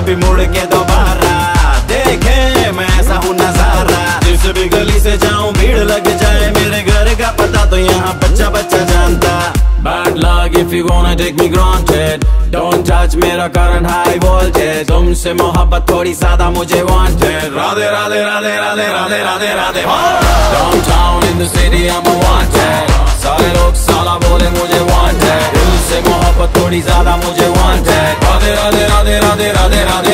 कभी मुड़ के दोबारा देखे मैं ऐसा हूँ नजारा। जिस भी गली से जाऊं भीड़ लग जाए, मेरे घर का पता तो यहाँ बच्चा बच्चा जानता। Bad luck if you wanna take me granted, don't touch मेरा current high voltage। तुमसे मोहब्बत थोड़ी ज्यादा मुझे wanted। Radhe Radhe Radhe Radhe Radhe Radhe Radhe. Downtown in the city I'm a wanted, सारे लोग साला बोले मुझे wanted। दिल से मोहब्बत थोड़ी ज्यादा मुझे wanted। राधे राधे राधे राधे राधे राधे